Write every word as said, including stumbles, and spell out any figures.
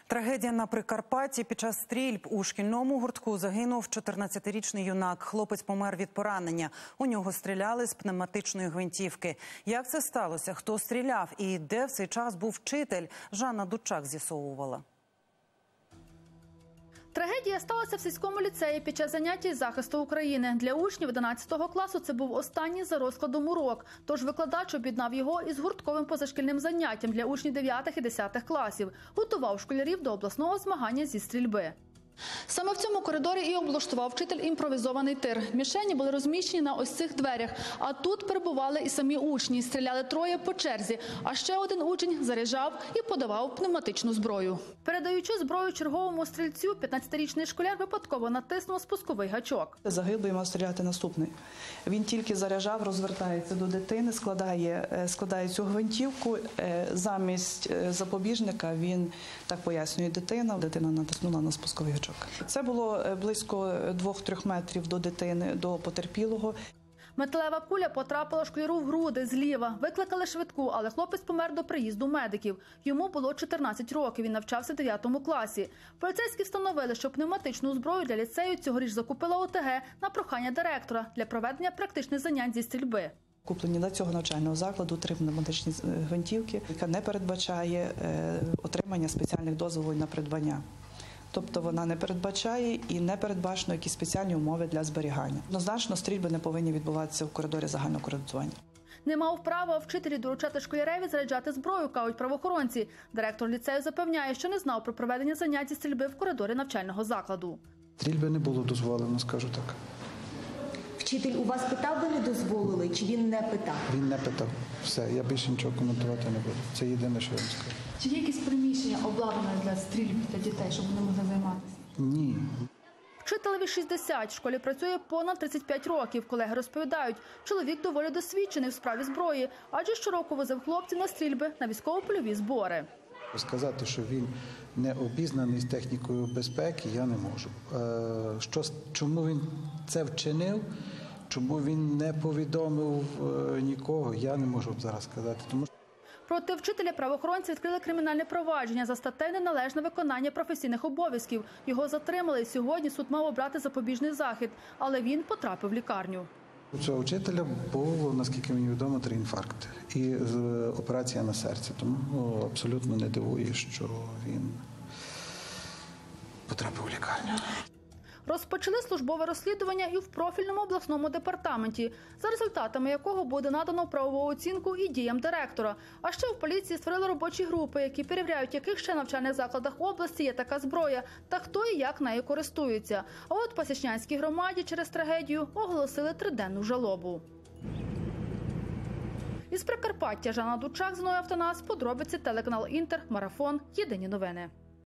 Трагедія на Прикарпатті. Під час стрільб у шкільному гуртку загинув чотирнадцятирічний юнак. Хлопець помер від поранення. У нього стріляли з пневматичної гвинтівки. Як це сталося? Хто стріляв? І де в цей час був вчитель? Жанна Дучак з'ясовувала. Трагедія сталася в сільському ліцеї під час занять із захисту України. Для учнів одинадцятого класу це був останній за розкладом урок. Тож викладач об'єднав його із гуртковим позашкільним заняттям для учнів дев'ятих і десятих класів. Готував школярів до обласного змагання зі стрільби. Саме в цьому коридорі і облаштував вчитель імпровізований тир. Мішені були розміщені на ось цих дверях. А тут перебували і самі учні. Стріляли троє по черзі. А ще один учень заряджав і подавав пневматичну зброю. Передаючи зброю черговому стрільцю, п'ятнадцятирічний школяр випадково натиснув спусковий гачок. Загиблий мав стріляти наступний. Він тільки заряджав, розвертається до дитини, складає, складає цю гвинтівку. Замість запобіжника він, так пояснює дитина, дитина натиснула на спусковий гачок. Це було близько двох-трьох метрів до дитини, до потерпілого. Металева куля потрапила школяру в груди зліва. Викликали швидку, але хлопець помер до приїзду медиків. Йому було чотирнадцять років, він навчався в дев'ятому класі. Поліцейські встановили, що пневматичну зброю для ліцею цьогоріч закупила О Те Ге на прохання директора для проведення практичних занять зі стрільби. Куплені для цього навчального закладу три пневматичні гвинтівки, яка не передбачає отримання спеціальних дозволів на придбання. Тобто вона не передбачає і не передбачено якісь спеціальні умови для зберігання. Однозначно, стрільби не повинні відбуватися в коридорі загального користування. Не мав права вчителі доручати школяреві заряджати зброю, кажуть правоохоронці. Директор ліцею запевняє, що не знав про проведення занять зі стрільби в коридорі навчального закладу. Стрільби не було дозволено, скажу так. Вчитель у вас питав, ви не дозволили, чи він не питав? Він не питав. Все, я більше нічого коментувати не буду. Це єдине, що я вам скажу. Чи є якісь приміщення обладнане для стрільб для дітей, щоб вони могли займатися? Ні. Вчителеві шістдесят, в школі працює понад тридцять п'ять років. Колеги розповідають, чоловік доволі досвідчений в справі зброї, адже щороку возив хлопців на стрільби на військово-польові збори. Сказати, що він не обізнаний з технікою безпеки, я не можу. Що, чому він це вчинив, чому він не повідомив нікого, я не можу зараз сказати. Тому Проти вчителя правоохоронці відкрили кримінальне провадження за статтею «Неналежне виконання професійних обов'язків». Його затримали. Сьогодні суд мав обрати запобіжний захід, але він потрапив в лікарню. У цього вчителя був, наскільки мені відомо, три інфаркти і операція на серці. Тому ну, абсолютно не дивує, що він потрапив у лікарню. Розпочали службове розслідування і в профільному обласному департаменті, за результатами якого буде надано правову оцінку і діям директора. А ще в поліції створили робочі групи, які перевіряють, в яких ще навчальних закладах області є така зброя та хто і як нею користується. А от Пасічнянській громаді через трагедію оголосили триденну жалобу. Із Прикарпаття Жанна Дучак, Зіною Автонас, подробиці, телеканал Інтер, Марафон, Єдині новини.